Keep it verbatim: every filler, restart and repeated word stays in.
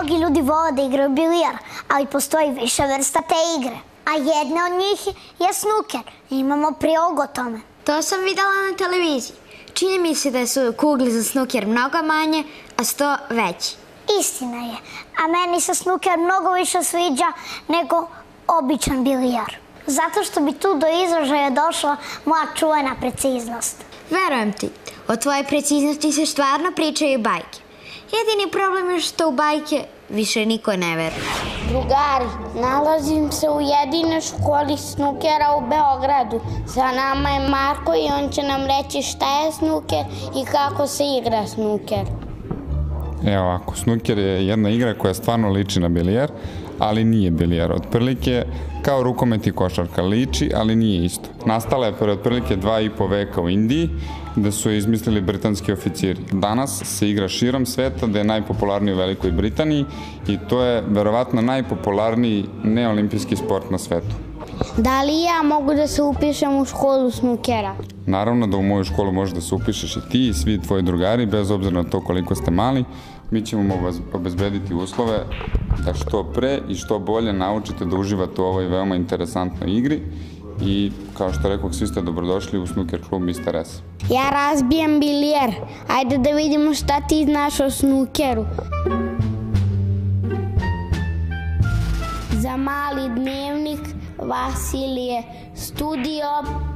Mnogi ljudi vole da igraju bilijar, ali postoji više vrsta te igre. A jedna od njih je snuker. Imamo prilog o tome. To sam videla na televiziji. Čini mi se da su kugle za snuker mnogo manje, a sto veći. Istina je. A meni se snuker mnogo više sviđa nego običan bilijar. Zato što bi tu do izražaja došla moja čuvena preciznost. Verujem ti. O tvojoj preciznosti se stvarno pričaju bajke. Jedini problem je što u bajke više niko ne veruje. Drugari, nalazim se u jedinoj školi snukera u Beogradu. Sa nama je Marko i on će nam reći šta je snuker i kako se igra snuker. Evo ovako, snuker je jedna igra koja stvarno liči na bilijar, ali nije bilijar. Otprilike kao rukomet i košarka, liči, ali nije isto. Nastala je pre otprilike dva i po veka u Indiji, gde su je izmislili britanski oficiri. Danas se igra širom sveta, da je najpopularniji u Velikoj Britaniji i to je verovatno najpopularniji neolimpijski sport na svetu. Da li ja mogu da se upišem u školu snukera? Naravno da u moju školu možeš da se upišeš i ti i svi tvoji drugari, bez obzira na to koliko ste mali. Mi ćemo vam obezbediti uslove da što pre i što bolje naučite da uživate u ovoj veoma interesantnoj igri i, kao što rekao, svi ste dobrodošli u Snooker klub mister S. Ja razbijem bilijer. Ajde da vidimo šta ti znaš o snukeru. Za mali dnevnik Vasilije, studio